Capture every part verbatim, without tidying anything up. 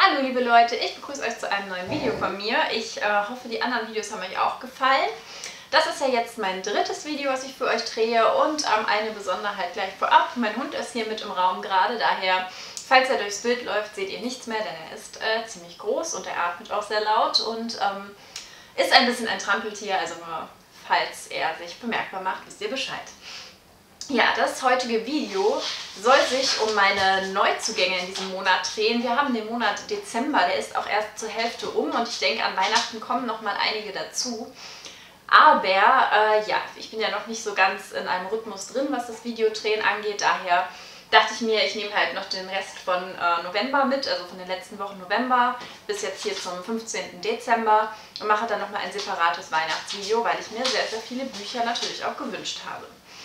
Hallo liebe Leute, ich begrüße euch zu einem neuen Video von mir. Ich äh, hoffe, die anderen Videos haben euch auch gefallen. Das ist ja jetzt mein drittes Video, was ich für euch drehe und ähm, eine Besonderheit gleich vorab. Mein Hund ist hier mit im Raum gerade, daher, falls er durchs Bild läuft, seht ihr nichts mehr, denn er ist äh, ziemlich groß und er atmet auch sehr laut und ähm, ist ein bisschen ein Trampeltier, also nur falls er sich bemerkbar macht, wisst ihr Bescheid. Ja, das heutige Video soll sich um meine Neuzugänge in diesem Monat drehen. Wir haben den Monat Dezember, der ist auch erst zur Hälfte um und ich denke, an Weihnachten kommen noch mal einige dazu. Aber äh, ja, ich bin ja noch nicht so ganz in einem Rhythmus drin, was das Videodrehen angeht. Daher dachte ich mir, ich nehme halt noch den Rest von äh, November mit, also von den letzten Wochen November bis jetzt hier zum fünfzehnten Dezember und mache dann noch mal ein separates Weihnachtsvideo, weil ich mir sehr, sehr viele Bücher natürlich auch gewünscht habe.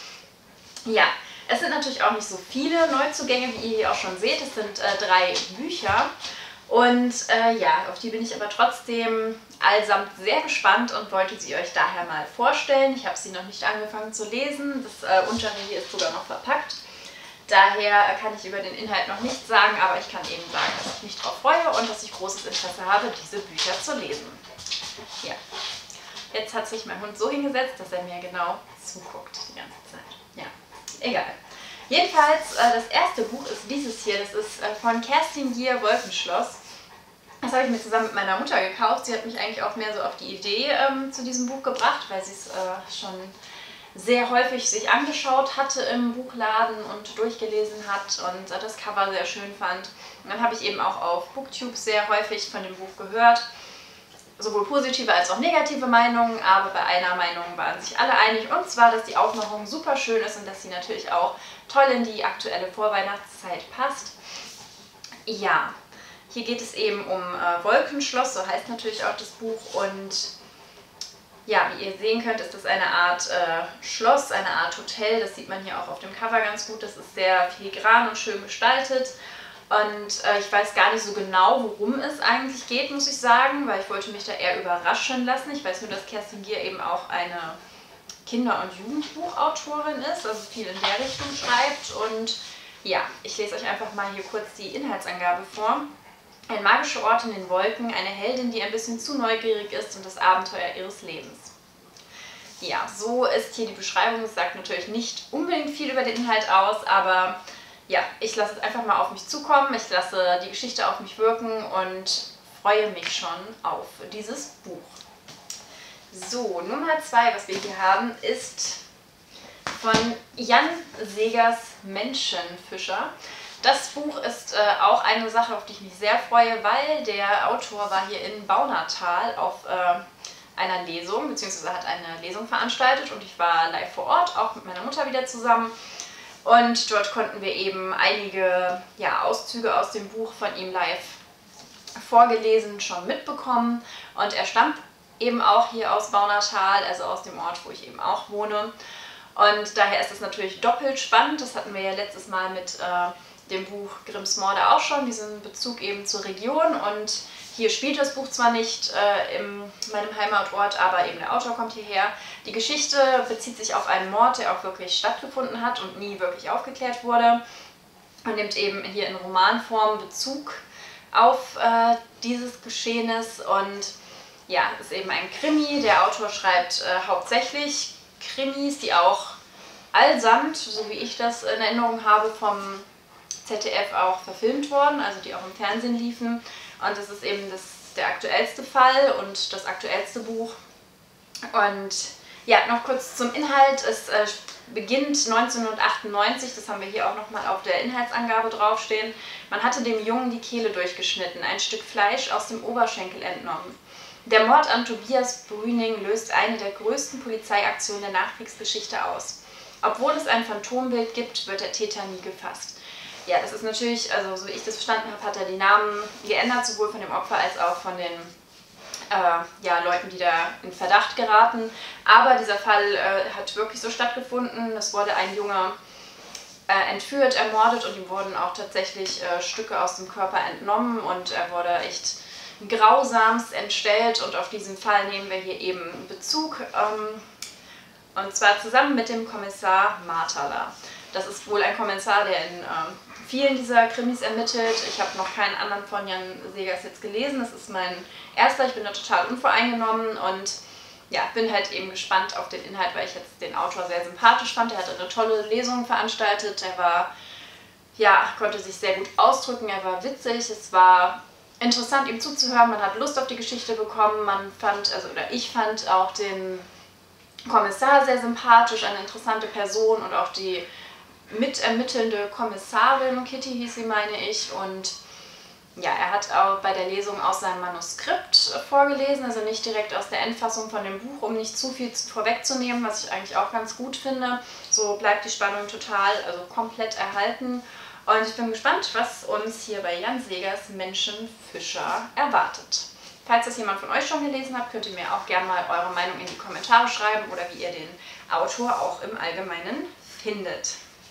Ja, es sind natürlich auch nicht so viele Neuzugänge, wie ihr hier auch schon seht. Es sind äh, drei Bücher und äh, ja, auf die bin ich aber trotzdem allesamt sehr gespannt und wollte sie euch daher mal vorstellen. Ich habe sie noch nicht angefangen zu lesen, das äh, untere hier ist sogar noch verpackt. Daher äh, kann ich über den Inhalt noch nichts sagen, aber ich kann eben sagen, dass ich mich darauf freue und dass ich großes Interesse habe, diese Bücher zu lesen. Ja, jetzt hat sich mein Hund so hingesetzt, dass er mir genau zuguckt die ganze Zeit. Ja. Egal. Jedenfalls, äh, das erste Buch ist dieses hier. Das ist äh, von Kerstin Gier, Wolkenschloss. Das habe ich mir zusammen mit meiner Mutter gekauft. Sie hat mich eigentlich auch mehr so auf die Idee ähm, zu diesem Buch gebracht, weil sie es äh, schon sehr häufig sich angeschaut hatte im Buchladen und durchgelesen hat und äh, das Cover sehr schön fand. Und dann habe ich eben auch auf Booktube sehr häufig von dem Buch gehört. Sowohl positive als auch negative Meinungen, aber bei einer Meinung waren sich alle einig, und zwar, dass die Aufmachung super schön ist und dass sie natürlich auch toll in die aktuelle Vorweihnachtszeit passt. Ja, hier geht es eben um äh, Wolkenschloss, so heißt natürlich auch das Buch, und ja, wie ihr sehen könnt, ist das eine Art äh, Schloss, eine Art Hotel, das sieht man hier auch auf dem Cover ganz gut, das ist sehr filigran und schön gestaltet. Und äh, ich weiß gar nicht so genau, worum es eigentlich geht, muss ich sagen, weil ich wollte mich da eher überraschen lassen. Ich weiß nur, dass Kerstin Gier eben auch eine Kinder- und Jugendbuchautorin ist, also viel in der Richtung schreibt. Und ja, ich lese euch einfach mal hier kurz die Inhaltsangabe vor. Ein magischer Ort in den Wolken, eine Heldin, die ein bisschen zu neugierig ist und das Abenteuer ihres Lebens. Ja, so ist hier die Beschreibung. Es sagt natürlich nicht unbedingt viel über den Inhalt aus, aber ja, ich lasse es einfach mal auf mich zukommen, ich lasse die Geschichte auf mich wirken und freue mich schon auf dieses Buch. So, Nummer zwei, was wir hier haben, ist von Jan Segers Menschenfischer. Das Buch ist äh, auch eine Sache, auf die ich mich sehr freue, weil der Autor war hier in Baunatal auf äh, einer Lesung, beziehungsweise hat eine Lesung veranstaltet und ich war live vor Ort, auch mit meiner Mutter wieder zusammen. Und dort konnten wir eben einige ja, Auszüge aus dem Buch von ihm live vorgelesen schon mitbekommen. Und er stammt eben auch hier aus Baunatal, also aus dem Ort, wo ich eben auch wohne. Und daher ist es natürlich doppelt spannend. Das hatten wir ja letztes Mal mit äh, dem Buch Grimms Morde auch schon, diesen Bezug eben zur Region. Und hier spielt das Buch zwar nicht äh, in meinem Heimatort, aber eben der Autor kommt hierher. Die Geschichte bezieht sich auf einen Mord, der auch wirklich stattgefunden hat und nie wirklich aufgeklärt wurde. Und nimmt eben hier in Romanform Bezug auf äh, dieses Geschehnis. Und ja, es ist eben ein Krimi. Der Autor schreibt äh, hauptsächlich Krimis, die auch allesamt, so wie ich das in Erinnerung habe, vom Z D F auch verfilmt wurden, also die auch im Fernsehen liefen. Und das ist eben das, der aktuellste Fall und das aktuellste Buch. Und ja, noch kurz zum Inhalt. Es äh, beginnt neunzehnhundertachtundneunzig, das haben wir hier auch nochmal auf der Inhaltsangabe draufstehen. Man hatte dem Jungen die Kehle durchgeschnitten, ein Stück Fleisch aus dem Oberschenkel entnommen. Der Mord an Tobias Brüning löst eine der größten Polizeiaktionen der Nachkriegsgeschichte aus. Obwohl es ein Phantombild gibt, wird der Täter nie gefasst. Ja, das ist natürlich, also so wie ich das verstanden habe, hat er die Namen geändert, sowohl von dem Opfer als auch von den äh, ja, Leuten, die da in Verdacht geraten. Aber dieser Fall äh, hat wirklich so stattgefunden. Es wurde ein Junge äh, entführt, ermordet und ihm wurden auch tatsächlich äh, Stücke aus dem Körper entnommen und er wurde echt grausamst entstellt und auf diesen Fall nehmen wir hier eben Bezug. Ähm, und zwar zusammen mit dem Kommissar Marthaler. Das ist wohl ein Kommissar, der in ähm, vielen dieser Krimis ermittelt. Ich habe noch keinen anderen von Jan Segers jetzt gelesen. Das ist mein erster. Ich bin da total unvoreingenommen und ja, bin halt eben gespannt auf den Inhalt, weil ich jetzt den Autor sehr sympathisch fand. Er hat eine tolle Lesung veranstaltet. Er war, ja, konnte sich sehr gut ausdrücken. Er war witzig. Es war interessant, ihm zuzuhören. Man hat Lust auf die Geschichte bekommen. Man fand, also oder ich fand auch den Kommissar sehr sympathisch, eine interessante Person und auch die mitermittelnde Kommissarin, Kitty hieß sie, meine ich, und ja, er hat auch bei der Lesung aus seinem Manuskript vorgelesen, also nicht direkt aus der Endfassung von dem Buch, um nicht zu viel vorwegzunehmen, was ich eigentlich auch ganz gut finde. So bleibt die Spannung total, also komplett erhalten. Und ich bin gespannt, was uns hier bei Jan Segers Menschenfischer erwartet. Falls das jemand von euch schon gelesen hat, könnt ihr mir auch gerne mal eure Meinung in die Kommentare schreiben oder wie ihr den Autor auch im Allgemeinen findet.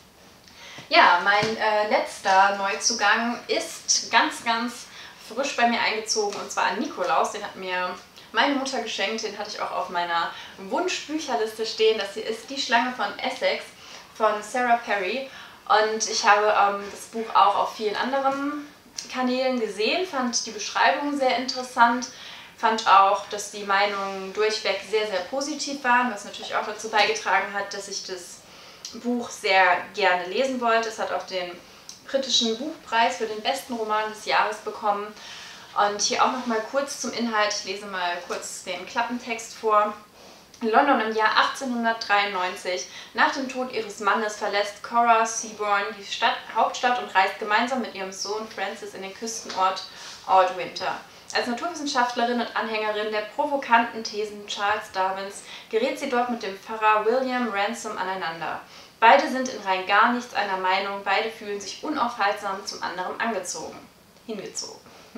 Ja, mein äh, letzter Neuzugang ist ganz, ganz frisch bei mir eingezogen, und zwar an Nikolaus. Den hat mir meine Mutter geschenkt, den hatte ich auch auf meiner Wunschbücherliste stehen. Das hier ist Die Schlange von Essex von Sarah Perry. Und ich habe ähm, das Buch auch auf vielen anderen Kanälen gesehen, fand die Beschreibung sehr interessant, fand auch, dass die Meinungen durchweg sehr, sehr positiv waren, was natürlich auch dazu beigetragen hat, dass ich das Buch sehr gerne lesen wollte. Es hat auch den britischen Buchpreis für den besten Roman des Jahres bekommen. Und hier auch noch mal kurz zum Inhalt. Ich lese mal kurz den Klappentext vor. In London im Jahr achtzehnhundertdreiundneunzig, nach dem Tod ihres Mannes, verlässt Cora Seaborn die Stadt, Hauptstadt und reist gemeinsam mit ihrem Sohn Francis in den Küstenort Aldwinter. Als Naturwissenschaftlerin und Anhängerin der provokanten Thesen Charles Darwins gerät sie dort mit dem Pfarrer William Ransom aneinander. Beide sind in rein gar nichts einer Meinung, beide fühlen sich unaufhaltsam zum anderen angezogen, hingezogen.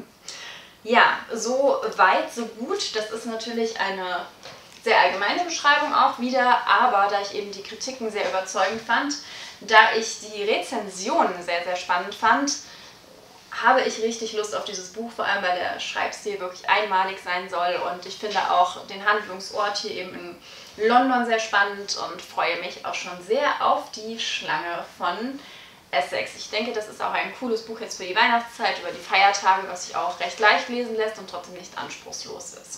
Ja, so weit, so gut. Das ist natürlich eine sehr allgemeine Beschreibung auch wieder, aber da ich eben die Kritiken sehr überzeugend fand, da ich die Rezensionen sehr, sehr spannend fand, habe ich richtig Lust auf dieses Buch, vor allem weil der Schreibstil wirklich einmalig sein soll, und ich finde auch den Handlungsort hier eben in London sehr spannend und freue mich auch schon sehr auf die Schlange von Essex. Ich denke, das ist auch ein cooles Buch jetzt für die Weihnachtszeit, über die Feiertage, was sich auch recht leicht lesen lässt und trotzdem nicht anspruchslos ist.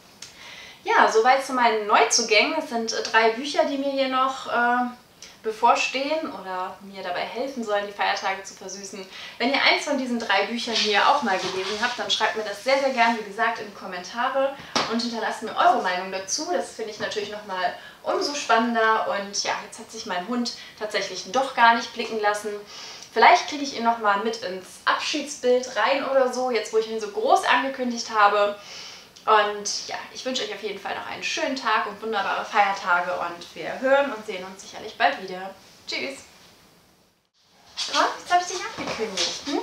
Ja, soweit zu meinen Neuzugängen. Es sind drei Bücher, die mir hier noch äh, bevorstehen oder mir dabei helfen sollen, die Feiertage zu versüßen. Wenn ihr eins von diesen drei Büchern hier auch mal gelesen habt, dann schreibt mir das sehr, sehr gern, wie gesagt, in die Kommentare und hinterlasst mir eure Meinung dazu. Das finde ich natürlich nochmal umso spannender. Und ja, jetzt hat sich mein Hund tatsächlich doch gar nicht blicken lassen. Vielleicht kriege ich ihn nochmal mit ins Abschiedsbild rein oder so, jetzt wo ich ihn so groß angekündigt habe. Und ja, ich wünsche euch auf jeden Fall noch einen schönen Tag und wunderbare Feiertage, und wir hören und sehen uns sicherlich bald wieder. Tschüss! Komm, jetzt habe ich dich angekündigt. Hm?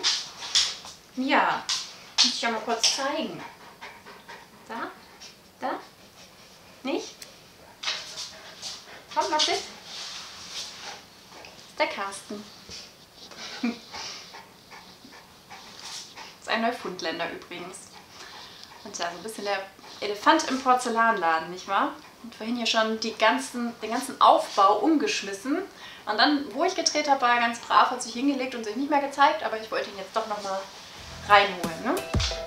Ja, muss ich auch mal kurz zeigen. Da? Da? Nicht? Komm, mal sit. Das ist der Carsten. Das ist ein Neufundländer übrigens. Und ja, so ein bisschen der Elefant im Porzellanladen, nicht wahr? Und vorhin hier schon die ganzen, den ganzen Aufbau umgeschmissen. Und dann, wo ich gedreht habe, war er ganz brav, hat sich hingelegt und sich nicht mehr gezeigt. Aber ich wollte ihn jetzt doch nochmal reinholen, ne?